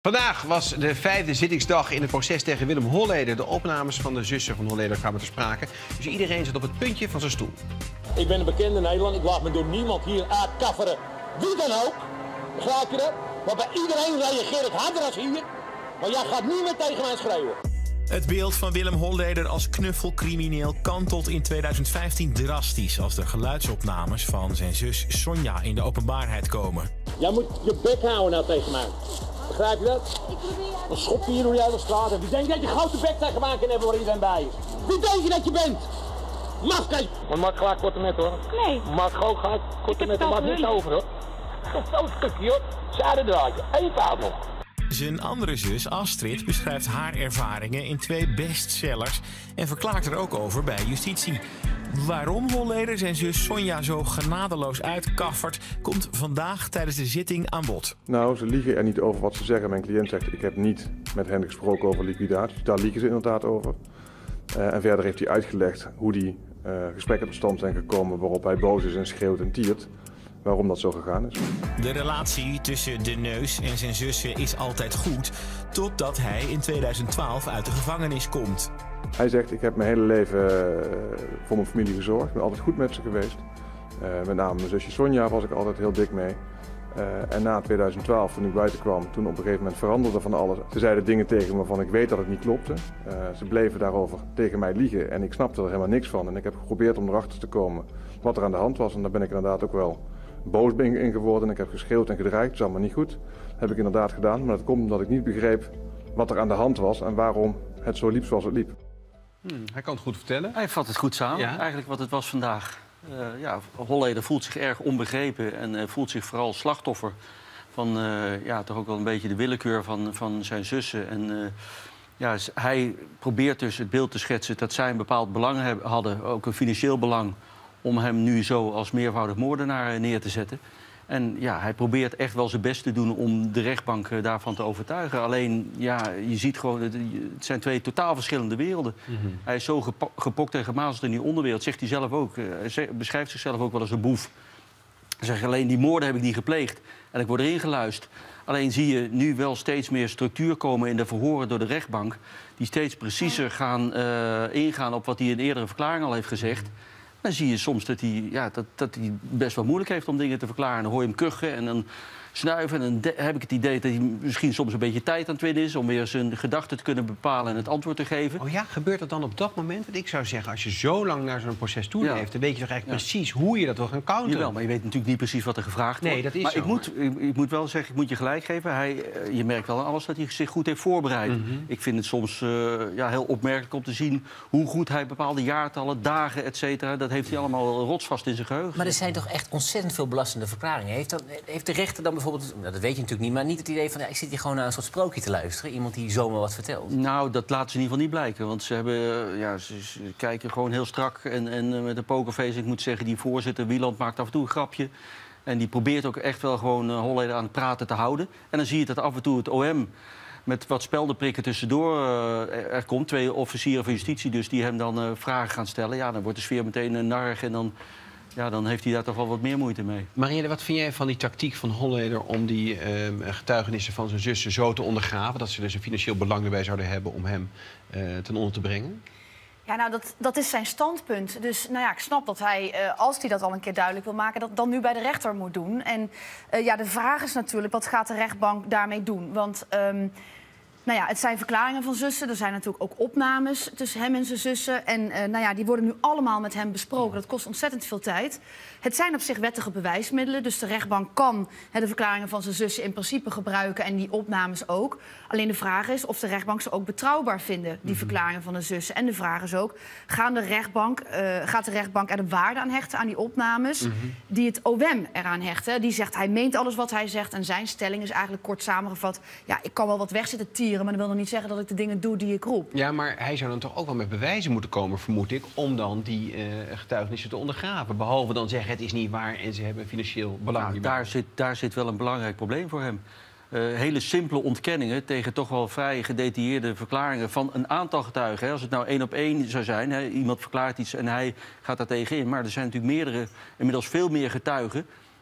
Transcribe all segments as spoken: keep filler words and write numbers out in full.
Vandaag was de vijfde zittingsdag in het proces tegen Willem Holleder. De opnames van de zussen van Holleder kwamen ter sprake. Dus iedereen zat op het puntje van zijn stoel. Ik ben een bekende Nederland. Ik laat me door niemand hier aankafferen. Wie dan ook. Begrijp je dat? Maar bij iedereen reageer ik harder als hier. Maar jij gaat niet meer tegen mij schreeuwen. Het beeld van Willem Holleder als knuffelcrimineel kantelt in tweeduizend vijftien drastisch als de geluidsopnames van zijn zus Sonja in de openbaarheid komen. Jij moet je bek houden nou tegen mij. Begrijp je dat? Dan schop je hier door de straat. Wie denkt dat je grote bek tegen mij kan hebben waar iedereen bij is? Wie denk je dat je bent? Mafkees! Maar maak gelijk korte met hoor. Nee. Maak gewoon gelijk korte met, maak niks over hoor. Zo'n stukje hoor. Zijdendraadje. Eén fout nog. Zijn andere zus, Astrid, beschrijft haar ervaringen in twee bestsellers en verklaart er ook over bij justitie. Waarom Holleder zijn zus Sonja zo genadeloos uitkaffert, komt vandaag tijdens de zitting aan bod. Nou, ze liegen er niet over wat ze zeggen. Mijn cliënt zegt, ik heb niet met hen gesproken over liquidatie. Daar liegen ze inderdaad over. Uh, en verder heeft hij uitgelegd hoe die uh, gesprekken tot stand zijn gekomen waarop hij boos is en schreeuwt en tiert. Waarom dat zo gegaan is. De relatie tussen de neus en zijn zussen is altijd goed, totdat hij in tweeduizend twaalf uit de gevangenis komt. Hij zegt, ik heb mijn hele leven uh, voor mijn familie gezorgd. Ik ben altijd goed met ze geweest. Uh, met name mijn zusje Sonja was ik altijd heel dik mee. Uh, en na tweeduizend twaalf, toen ik buiten kwam, toen op een gegeven moment veranderde van alles. Ze zeiden dingen tegen me waarvan ik weet dat het niet klopte. Uh, ze bleven daarover tegen mij liegen en ik snapte er helemaal niks van. En ik heb geprobeerd om erachter te komen wat er aan de hand was. En daar ben ik inderdaad ook wel boos in geworden. Ik heb geschreeuwd en gedreigd, dat is allemaal niet goed. Dat heb ik inderdaad gedaan, maar dat komt omdat ik niet begreep wat er aan de hand was en waarom het zo liep zoals het liep. Hmm, hij kan het goed vertellen. Hij vat het goed samen, Ja? eigenlijk wat het was vandaag. Uh, ja, Holleder voelt zich erg onbegrepen en uh, voelt zich vooral slachtoffer van uh, ja, toch ook wel een beetje de willekeur van, van zijn zussen. En uh, ja, hij probeert dus het beeld te schetsen dat zij een bepaald belang hebben, hadden, ook een financieel belang, om hem nu zo als meervoudig moordenaar neer te zetten. En ja, hij probeert echt wel zijn best te doen om de rechtbank daarvan te overtuigen. Alleen, ja, je ziet gewoon, het zijn twee totaal verschillende werelden. Mm-hmm. Hij is zo gepokt en gemazeld in die onderwereld, zegt hij zelf ook. Hij beschrijft zichzelf ook wel als een boef. Hij zegt, alleen die moorden heb ik niet gepleegd. En ik word erin geluisterd. Alleen zie je nu wel steeds meer structuur komen in de verhoren door de rechtbank, die steeds preciezer gaan uh, ingaan op wat hij in eerdere verklaring al heeft gezegd. Dan zie je soms dat hij, ja, dat, dat hij best wel moeilijk heeft om dingen te verklaren. Dan hoor je hem kuchen en dan snuiven. En dan heb ik het idee dat hij misschien soms een beetje tijd aan het winnen is om weer zijn gedachten te kunnen bepalen en het antwoord te geven. Oh ja, gebeurt dat dan op dat moment? Want ik zou zeggen, als je zo lang naar zo'n proces toe leeft, ja, dan weet je toch eigenlijk ja. precies hoe je dat wil gaan counteren. Jawel, maar je weet natuurlijk niet precies wat er gevraagd nee, wordt. Dat is maar zo, ik, moet, ik, ik moet wel zeggen, ik moet je gelijk geven. Hij, je merkt wel aan alles dat hij zich goed heeft voorbereid. Mm-hmm. Ik vind het soms uh, ja, heel opmerkelijk om te zien hoe goed hij bepaalde jaartallen, dagen, et cetera, dat heeft hij allemaal rotsvast in zijn geheugen. Maar er zijn toch echt ontzettend veel belastende verklaringen. Heeft, dan, heeft de rechter dan bijvoorbeeld, nou, dat weet je natuurlijk niet, maar niet het idee van, ja, ik zit hier gewoon naar een soort sprookje te luisteren. Iemand die zomaar wat vertelt. Nou, dat laten ze in ieder geval niet blijken. Want ze, hebben, ja, ze, ze kijken gewoon heel strak. En, en met een pokerface, ik moet zeggen, die voorzitter Wieland maakt af en toe een grapje. En die probeert ook echt wel gewoon uh, Holleder aan het praten te houden. En dan zie je dat af en toe het O M met wat speldenprikken tussendoor uh, er komt. Twee officieren van justitie dus die hem dan uh, vragen gaan stellen. Ja, dan wordt de sfeer meteen uh, narrig en dan, ja, dan heeft hij daar toch wel wat meer moeite mee. Marielle, wat vind jij van die tactiek van Holleder om die uh, getuigenissen van zijn zussen zo te ondergraven, dat ze dus een financieel belang erbij zouden hebben om hem uh, ten onder te brengen? Ja, nou, dat, dat is zijn standpunt. Dus nou ja, ik snap dat hij, uh, als hij dat al een keer duidelijk wil maken, dat dan nu bij de rechter moet doen. En uh, ja, de vraag is natuurlijk, wat gaat de rechtbank daarmee doen? Want um, nou ja, het zijn verklaringen van zussen. Er zijn natuurlijk ook opnames tussen hem en zijn zussen. En uh, nou ja, die worden nu allemaal met hem besproken. Dat kost ontzettend veel tijd. Het zijn op zich wettige bewijsmiddelen. Dus de rechtbank kan he, de verklaringen van zijn zussen in principe gebruiken. En die opnames ook. Alleen de vraag is of de rechtbank ze ook betrouwbaar vinden, die mm-hmm. verklaringen van de zussen. En de vraag is ook, gaan de rechtbank, uh, gaat de rechtbank er de waarde aan hechten aan die opnames? Mm-hmm. Die het O M eraan hechten. Die zegt, hij meent alles wat hij zegt. En zijn stelling is eigenlijk kort samengevat, ja, ik kan wel wat weg zitten tieren, maar dat wil nog niet zeggen dat ik de dingen doe die ik roep. Ja, maar hij zou dan toch ook wel met bewijzen moeten komen, vermoed ik, om dan die uh, getuigenissen te ondergraven. Behalve dan zeggen, het is niet waar en ze hebben financieel belang. Nou, daar, zit, daar zit wel een belangrijk probleem voor hem. Uh, hele simpele ontkenningen tegen toch wel vrij gedetailleerde verklaringen van een aantal getuigen. Hè. Als het nou één op één zou zijn, hè, iemand verklaart iets en hij gaat daar tegenin. Maar er zijn natuurlijk meerdere, inmiddels veel meer getuigen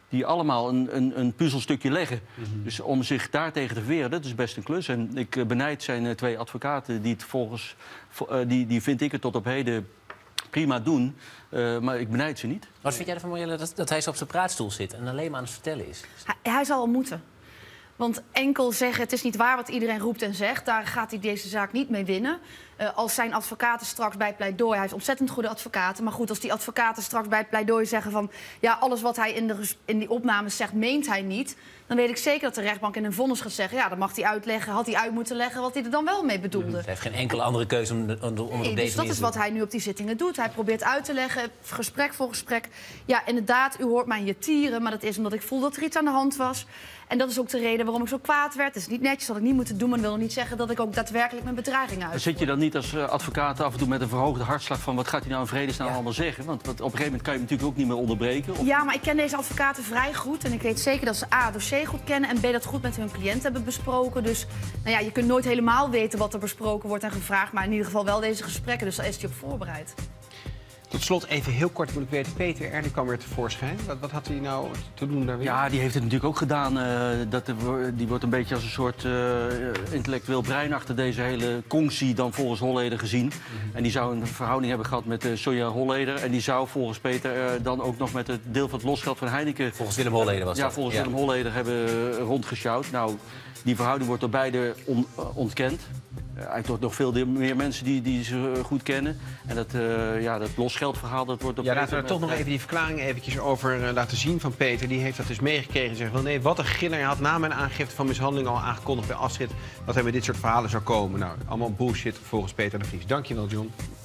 die allemaal een, een, een puzzelstukje leggen. Mm-hmm. Dus om zich daartegen te weren, dat is best een klus. En ik uh, benijd zijn uh, twee advocaten die het volgens... Uh, die, die vind ik het tot op heden prima doen, uh, maar ik benijd ze niet. Wat vind jij ervan, Marielle, dat, dat hij zo op zijn praatstoel zit en alleen maar aan het vertellen is? Hij, hij zal wel moeten. Want enkel zeggen, het is niet waar wat iedereen roept en zegt, daar gaat hij deze zaak niet mee winnen. Uh, als zijn advocaten straks bij het pleidooi, hij heeft ontzettend goede advocaten, maar goed, als die advocaten straks bij het pleidooi zeggen van, ja, alles wat hij in, de, in die opnames zegt, meent hij niet, dan weet ik zeker dat de rechtbank in een vonnis gaat zeggen, ja, dan mag hij uitleggen, had hij uit moeten leggen wat hij er dan wel mee bedoelde. Hij heeft geen enkele andere keuze om, om, om nee, op deze dus dat is wat hij nu op die zittingen doet. Hij probeert uit te leggen, gesprek voor gesprek. Ja, inderdaad, u hoort mij hier tieren, maar dat is omdat ik voel dat er iets aan de hand was. En dat is ook de reden waarom ik zo kwaad werd. Het is niet netjes, dat ik niet moeten doen, maar dat wil nog niet zeggen dat ik ook daadwerkelijk mijn bedreiging uit. Zit je dan niet als uh, advocaat af en toe met een verhoogde hartslag van wat gaat hij nou in vredesnaam Ja. allemaal zeggen? Want, want op een gegeven moment kan je hem natuurlijk ook niet meer onderbreken. Of... Ja, maar ik ken deze advocaten vrij goed. En ik weet zeker dat ze A, het dossier goed kennen en B, dat goed met hun cliënt hebben besproken. Dus nou ja, je kunt nooit helemaal weten wat er besproken wordt en gevraagd. Maar in ieder geval wel deze gesprekken, dus daar is hij op voorbereid. Tot slot even heel kort moet ik weten, Peter R. die kwam weer tevoorschijn. Wat, wat had hij nou te doen daar weer? Ja, die heeft het natuurlijk ook gedaan. Uh, dat er, die wordt een beetje als een soort uh, intellectueel brein achter deze hele conctie dan volgens Holleder gezien. Mm-hmm. En die zou een verhouding hebben gehad met uh, Sonja Holleder. En die zou volgens Peter uh, dan ook nog met het deel van het losgeld van Heineken... Volgens Willem Holleder was dat. Ja, volgens ja. Willem Holleder hebben uh, rondgesjouwd. Nou, die verhouding wordt door beide on, uh, ontkend. Uh, eigenlijk nog veel meer mensen die, die ze uh, goed kennen. En dat, uh, ja, dat losgeldverhaal, dat wordt... Op ja, laten we met, toch nog uh, even die verklaring eventjes over uh, laten zien van Peter. Die heeft dat dus meegekregen en zegt wel nee, wat een giller. Hij had na mijn aangifte van mishandeling al aangekondigd bij Astrid dat hij met dit soort verhalen zou komen. Nou, allemaal bullshit volgens Peter de Vries. Dankjewel, John.